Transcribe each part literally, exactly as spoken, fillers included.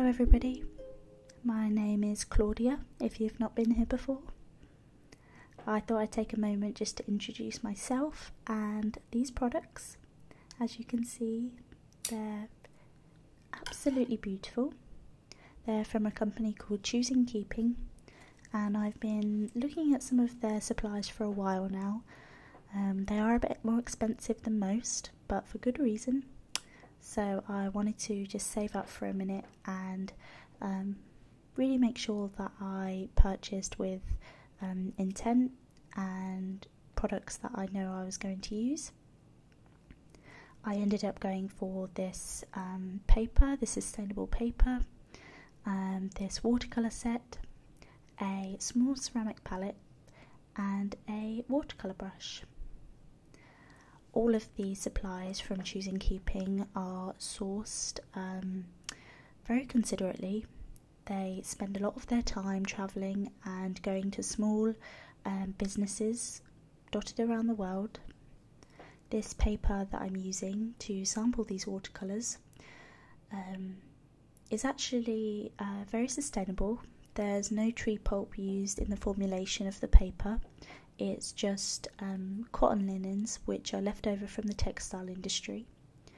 Hello everybody, my name is Claudia, if you've not been here before. I thought I'd take a moment just to introduce myself and these products. As you can see, they're absolutely beautiful. They're from a company called Choosing Keeping, and I've been looking at some of their supplies for a while now. Um, they are a bit more expensive than most, but for good reason. So I wanted to just save up for a minute and um, really make sure that I purchased with um, intent and products that I know I was going to use. I ended up going for this um, paper, this sustainable paper, um, this watercolour set, a small ceramic palette and a watercolour brush. All of these supplies from Choosing Keeping are sourced um, very considerately. They spend a lot of their time travelling and going to small um, businesses dotted around the world. This paper that I'm using to sample these watercolours um, is actually uh, very sustainable. There's no tree pulp used in the formulation of the paper. It's just um, cotton linens which are left over from the textile industry.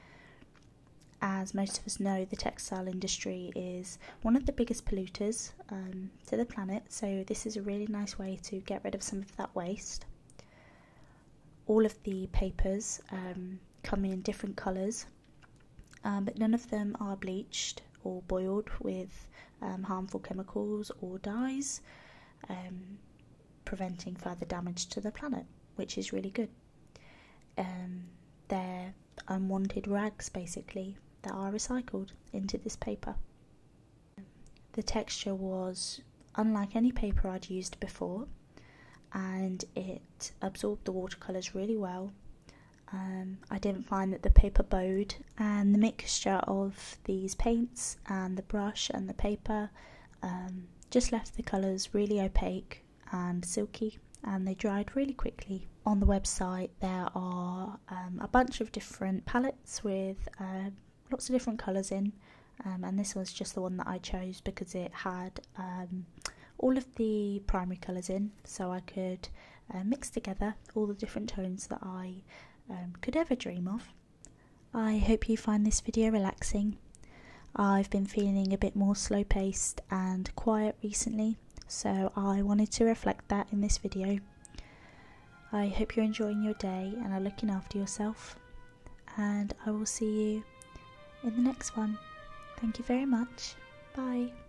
As most of us know, the textile industry is one of the biggest polluters um, to the planet, so this is a really nice way to get rid of some of that waste. All of the papers um, come in different colours, um, but none of them are bleached or boiled with um, harmful chemicals or dyes, um, preventing further damage to the planet, which is really good. Um, they're unwanted rags basically that are recycled into this paper. The texture was unlike any paper I'd used before, and it absorbed the watercolours really well. Um, I didn't find that the paper bowed, and the mixture of these paints and the brush and the paper um, just left the colours really opaque and silky, and they dried really quickly. On the website there are um, a bunch of different palettes with uh, lots of different colours in, um, and this was just the one that I chose because it had um, all of the primary colours in, so I could uh, mix together all the different tones that I um, could ever dream of. I hope you find this video relaxing. I've been feeling a bit more slow paced and quiet recently, so I wanted to reflect that in this video. I hope you're enjoying your day and are looking after yourself, and I will see you in the next one. Thank you very much. Bye.